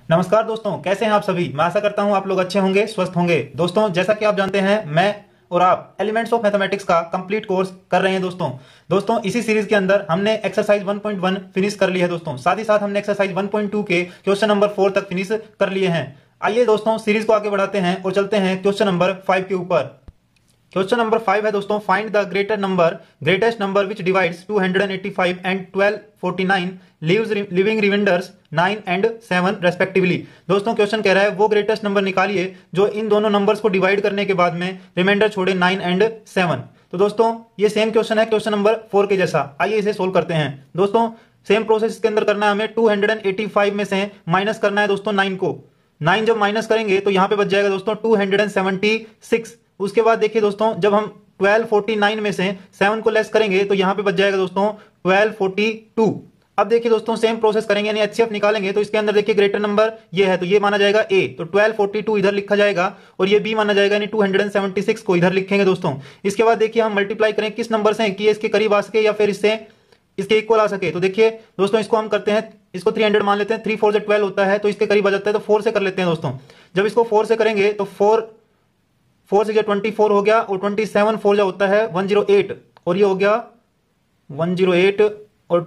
नमस्कार दोस्तों, कैसे हैं आप सभी। मैं आशा करता हूं आप लोग अच्छे होंगे, स्वस्थ होंगे। दोस्तों, जैसा कि आप जानते हैं, मैं और आप एलिमेंट्स ऑफ मैथमेटिक्स का कंप्लीट कोर्स कर रहे हैं। दोस्तों इसी सीरीज के अंदर हमने एक्सरसाइज 1.1 फिनिश कर ली है। दोस्तों साथ ही साथ हमने एक्सरसाइज 1.2 के क्वेश्चन नंबर 4 तक फिनिश कर लिए हैं। आइए दोस्तों सीरीज को आगे बढ़ाते हैं और चलते हैं क्वेश्चन नंबर 5 के ऊपर। क्वेश्चन नंबर 5 है दोस्तों, find the greatest number which divides 285 and 1249 living reminders 9 and 7 respectively. दोस्तों क्वेश्चन कह रहा है वो ग्रेटेस्ट नंबर निकालिए जो इन दोनों नंबर्स को डिवाइड करने के बाद में रिमाइंडर छोड़े 9 एंड 7। तो दोस्तों ये सेम क्वेश्चन है क्वेश्चन नंबर 4 के जैसा। आइए इसे सोल्व करते हैं। दोस्तों सेम प्रोसेस के अंदर करना है हमें। 285 में से माइनस करना है दोस्तों 9 को। 9 जब माइनस करेंगे तो यहां पे बच जाएगा दोस्तों 276। उसके बाद देखिए दोस्तों, जब हम 1249 में से 7 को लेस करेंगे तो यहां पे बच जाएगा दोस्तों 1242। अब देखिए दोस्तों सेम प्रोसेस करेंगे, यानी एचसीएफ निकालेंगे। तो इसके अंदर देखिए ग्रेटर नंबर ये है तो ये माना जाएगा ए, तो 1242 इधर लिखा जाएगा और ये बी माना जाएगा, यानी 276 को इधर लिखेंगे दोस्तों। इसके बाद देखिए हम मल्टीप्लाई करें किस नंबर से कि इसके करीब आ सके या फिर इसके इक्वल आ सके। तो देखिए दोस्तों इसको हम करते हैं, इसको 300 मान लेते हैं। 3 4 से 12 होता है तो इसके करीब आ जाता है, तो 4 से कर लेते हैं दोस्तों। जब इसको 4 से करेंगे तो 4 से 24 हो गया और 27 4 जो होता है 108 और ये हो गया 108 और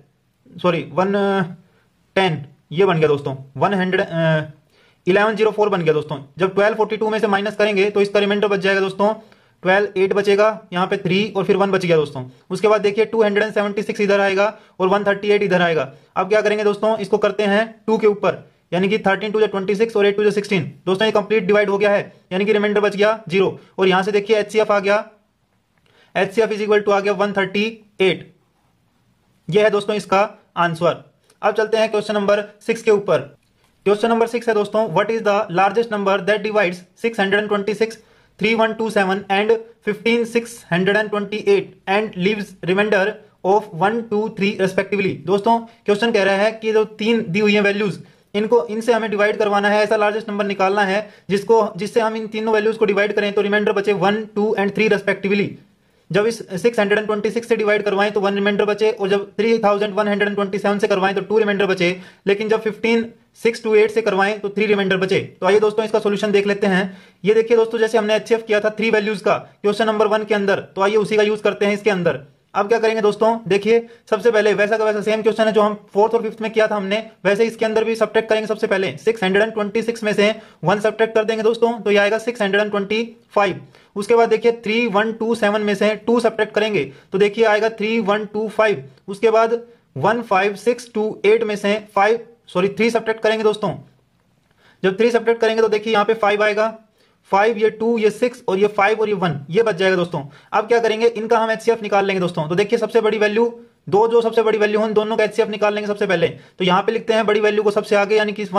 110 ये बन गया दोस्तों 1104 बन गया दोस्तों। जब 1242 में से माइनस करेंगे तो इसका रिमाइंडर बच जाएगा दोस्तों 12 8 बचेगा, यहाँ पे 3 और फिर 1 बच गया दोस्तों। उसके बाद देखिए 276 इधर आएगा और 138 इधर आएगा। अब क्या करेंगे दोस्तों, इसको करते हैं 2 के ऊपर, यानी कि 13 2 26 और 8 2 16। दोस्तों ये कंप्लीट डिवाइड हो गया है, यानी कि रिमाइंडर बच गया 0। और यहां से देखिए एचसीएफ आ गया, एचसीएफ इज इक्वल टू आ गया 138। ये है दोस्तों इसका आंसर। अब चलते हैं क्वेश्चन नंबर 6 के ऊपर। क्वेश्चन नंबर 6 है दोस्तों, what is the largest number that divides 626 3127 and 15628 and leaves reminder of 1 2 3 respectively. दोस्तों क्वेश्चन कह रहा है कि जो तीन दी हुई है वैल्यूज, इनसे हमें डिवाइड करवाना है, ऐसा लार्जेस्ट नंबर निकालना है जिससे हम इन तीनों वैल्यूज को डिवाइड करें तो रिमाइंडर बचे 1 2 एंड 3 रेस्पेक्टिवली। जब इस 626 से डिवाइड करवाएं तो 1 रिमाइंडर बचे, और जब 3127 से करवाएं तो 2 रिमाइंडर बचे, लेकिन जब 15628 से करवाएं तो 3 रिमाइंडर बचे। तो आइए दोस्तों इसका सॉल्यूशन देख लेते हैं। ये देखिए दोस्तों, जैसे हमने एचसीएफ किया था 3 वैल्यूज का क्वेश्चन नंबर 1 के अंदर, तो आइए उसी का यूज करते हैं इसके अंदर। अब क्या करेंगे दोस्तों, देखिए सबसे पहले वैसा का वैसा सेम क्वेश्चन है जो हम 4th और 5th में किया था हमने, वैसे इसके अंदर भी सब्ट्रैक्ट करेंगे। सबसे पहले 626 में से 1 सब्ट्रैक्ट कर देंगे दोस्तों, तो ये आएगा 625। उसके बाद देखिए 3127 में से 2 सब्ट्रैक्ट करेंगे तो देखिए आएगा 3125। उसके बाद 15628 में से 3 सब्ट्रैक्ट करेंगे दोस्तों। जब 3 सब्ट्रैक्ट करेंगे तो देखिए यहाँ पे 5 आएगा, 5 ये 2 ये 6 और ये 5 और ये 1 ये बच जाएगा दोस्तों। अब क्या करेंगे, इनका हम एचसीएफ निकाल लेंगे दोस्तों। तो देखिए सबसे बड़ी वैल्यू दो, जो सबसे बड़ी वैल्यू हो दोनों का एचसीएफ निकाल लेंगे सबसे पहले। तो यहाँ पे लिखते हैं बड़ी वैल्यू को सबसे आगे, यानी कि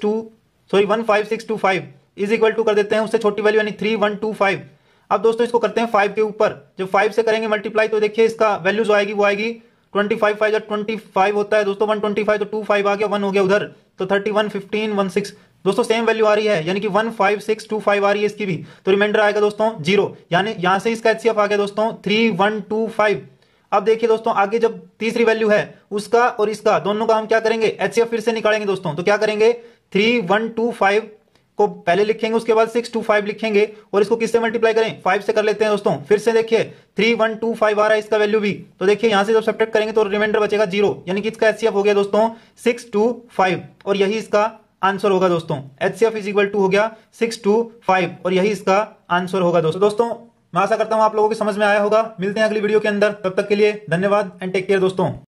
15625 इज इक्वल टू कर देते हैं उससे छोटी वैल्यू, यानी 3125। अब दोस्तों इसको करते हैं 5 के ऊपर। जब 5 से करेंगे मल्टीप्लाई तो देखिए इसका वैल्यू जो आएगी वो आएगी 25 5 जब 25 होता है दोस्तों 125, तो 2 5 आ गया, 1 हो गया उधर, तो 31 15 16 दोस्तों सेम वैल्यू आ रही है, यानी कि 15625 आ रही है इसकी भी। तो रिमाइंडर आएगा दोस्तों 0, यानी यहां से इसका एचसीएफ आ गया दोस्तों 3125। अब देखिए दोस्तों आगे जब तीसरी वैल्यू है उसका और इसका दोनों का हम क्या करेंगे, एचसीएफ फिर से निकालेंगे दोस्तों। तो क्या करेंगे, 3125 को पहले लिखेंगे, उसके बाद 625 लिखेंगे और इसको किससे मल्टीप्लाई करें, 5 से कर लेते हैं दोस्तों। फिर से देखिए 3125 आ रहा है इसका वैल्यू भी, तो देखिए यहां से जब सब्ट्रैक्ट करेंगे तो रिमाइंडर बचेगा 0, यानी कि इसका एचसीएफ हो गया दोस्तों 625 और यही इसका आंसर होगा दोस्तों। एचसीएफ इज इक्वल टू हो गया 625 और यही इसका आंसर होगा दोस्तों। मैं आशा करता हूं आप लोगों को समझ में आया होगा। मिलते हैं अगली वीडियो के अंदर, तब तक के लिए धन्यवाद एंड टेक केयर दोस्तों।